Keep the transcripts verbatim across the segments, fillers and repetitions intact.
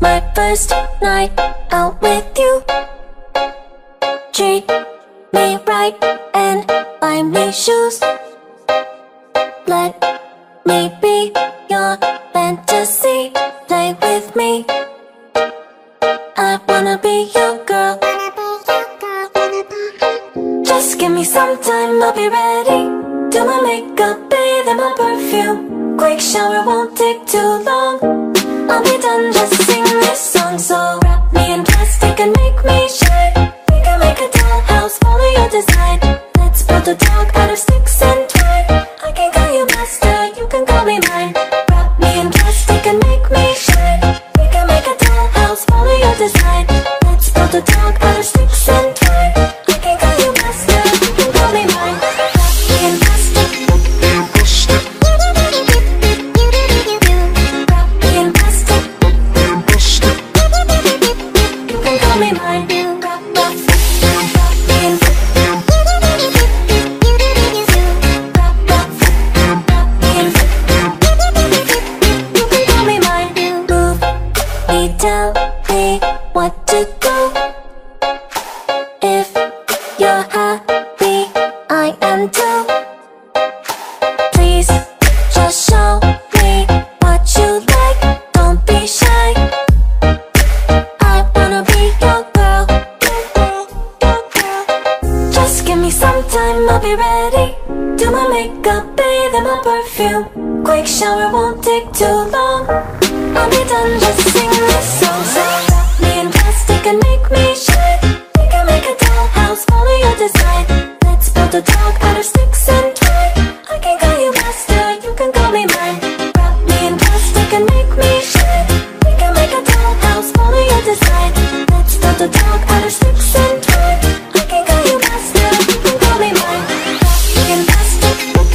my first night out with you. Treat me right and buy me shoes. Let me be your fantasy. Play with me. I wanna be your girl. Just give me some time, I'll be ready. Do my makeup, bathe in my perfume. Quick shower won't take too long. I'll be done, just sing this song. So wrap me in plastic and make me shine. We can make a dollhouse, follow your design. Let's build a dog out of sticks and twine. I can call you master, you can call me mine. Wrap me in plastic and make me shine. We can make a dollhouse, follow your design. Let's build a dog out of sticks and twine. I can call you master, you can call me mine. Wrap me in plastic. Tell me what to do. If you're happy, I am too. Please just show me what you like. Don't be shy. I wanna be your girl. Just give me some time, I'll be ready. Do my makeup, bathe in my perfume. Quick shower won't take too long. I'll be done, just sing this song. So wrap me in plastic and make me shine. We can make a dollhouse, follow your design. Let's build a dog out of sticks and twine. I can call you master, you can call me mine. Wrap me in plastic and make me shine. We can make a dollhouse, follow your design. Let's build a dog out of sticks and twine. I can call you master, you can call me mine. Wrap me in plastic.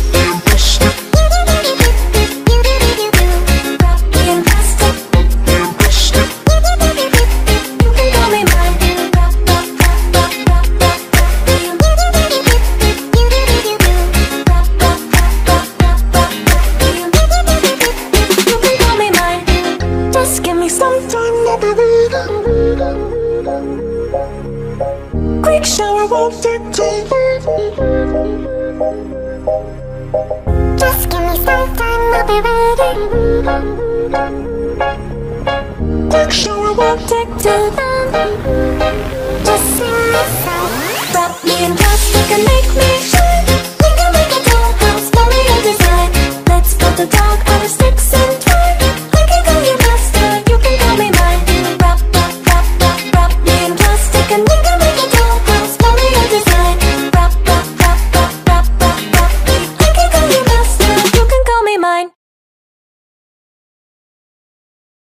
Quick shower won't take too long. Just give me some time, I'll be ready. Quick shower won't take too long. Just sing this song. Wrap me in plastic and make me shine. We can make a dollhouse, follow your design. Let's build a dog out of